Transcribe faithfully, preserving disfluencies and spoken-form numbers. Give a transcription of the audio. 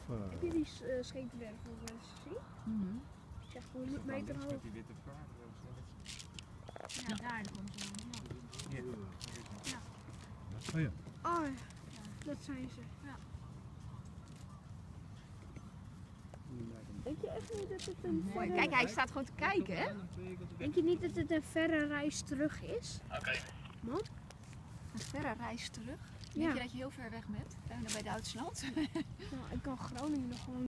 Uh... Heb je die uh, scheepswervel wel eens gezien? Mm-hmm. Zeg honderd meter hoog. Met die witte vraag. Ja, ja, daar komt ze. Ja. Ja. Ja. Oh ja. Oh, dat zijn ze. Ja. Denk je echt niet dat het een Nee. verre... Kijk, hij staat gewoon te kijken, hè? Denk je niet dat het een verre reis terug is? Oké. Okay. Man? Een verre reis terug? Ja. Denk je dat je heel ver weg bent? Zijn we bij Duitsland? Nou, ik kan Groningen nog gewoon